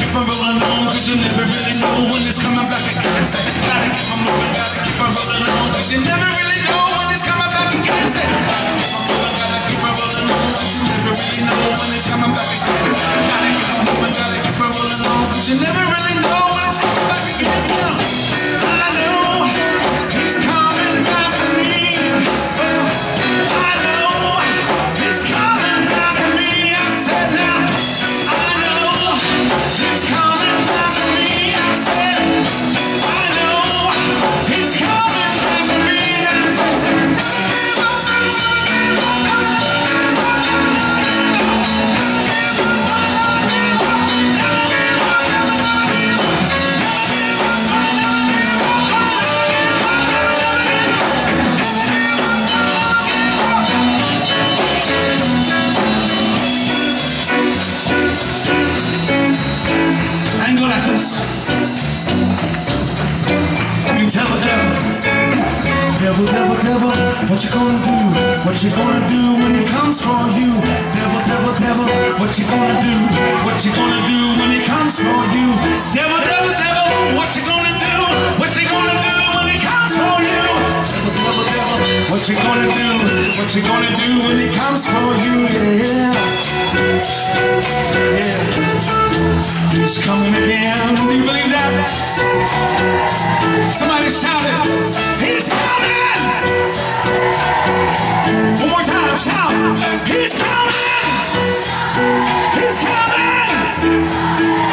keep on rolling on, cause you never really know when it's coming back again. Say, gotta keep on moving, gotta keep on rolling on, cause you never really know when it's coming back again. Say, gotta keep on rolling on, cause you never really know when it's coming back again. Gotta keep on moving, gotta keep on rolling on, cause you never really know when it's coming back again. I know he's coming back to me. I know he's coming back to me. I said now, I know he's coming back to me. I said, I know he's coming back to me. I said, tell the devil, devil, devil, devil, what you gonna do? What you gonna do when he comes for you? Devil, devil, devil, what you gonna do? What you gonna do when he comes for you? Devil, devil, devil, what you gonna do? What you gonna do when he comes for you? Devil, devil, devil, what you gonna do? What you gonna do when he comes for you? Yeah, yeah, he's coming again. Do you believe that? Somebody shout it. He's coming! One more time, shout. He's coming! He's coming!